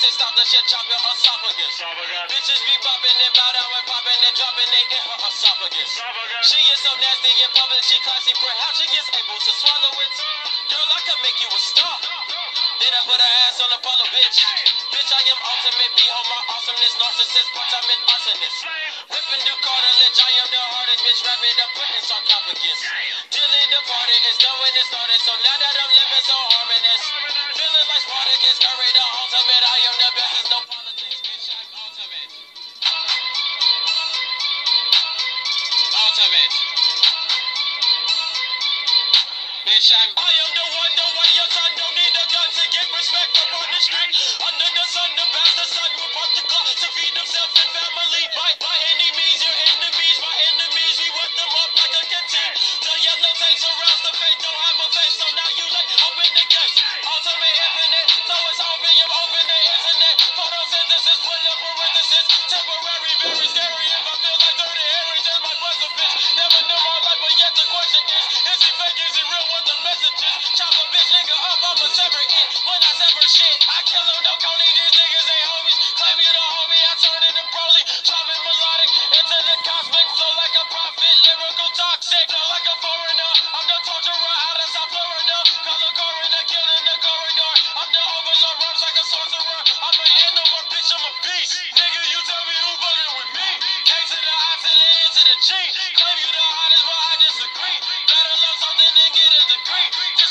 say stop the shit, chop your esophagus. Bitches be bopping and bow down and popping and dropping they in her esophagus. She is so nasty in public, she classy, perhaps she gets able to swallow it. Girl, I can make you a star. Then I put her ass on Apollo, bitch. Bitch, I am ultimate, behold my awesomeness, narcissist, part-time arsonist. Whipping through cartilage, I am the hardest bitch, rapping up putting sarcophagus. Dilly departed, it's done when it started, so now that I'm living so harmonious. Feeling like Spartacus, curry the ultimate, I am the best, it's no politics, bitch, I'm ultimate. Ultimate. Bitch, I am the one your son don't need a gun to get respect up on the street. Under the sun, the bastard son will pop the clock to feed himself and family. By any means, your enemies, my enemies, we want them up like a canteen. The yellow tank surrounds the face, don't have a face, so now you like open the gates. Ultimate infinite, so it's open, you open the internet. Photosynthesis, put up parenthesis. Temporary, very scary if I feel like 30 Aries in my buzzer bitch. Never knew my life, but yet the question is he fake, is he real, what the message is? Chop a bitch nigga up, I'ma sever it. When I sever shit, I kill him, no Coney, these niggas ain't homies. Claim you the homie, I turn into Broly. Chopping melodic into the cosmic, flow like a prophet, lyrical toxic, flow like a foreigner. I'm the torturer out of South Florida. Color coroner, killing the corridor. I'm the overlord, rhymes like a sorcerer. I'm an animal, bitch, I'm a beast. Nigga, you tell me who fucking with me. K to the I to the N to the G. Claim you the hottest, but I disagree. Better love something than get a degree.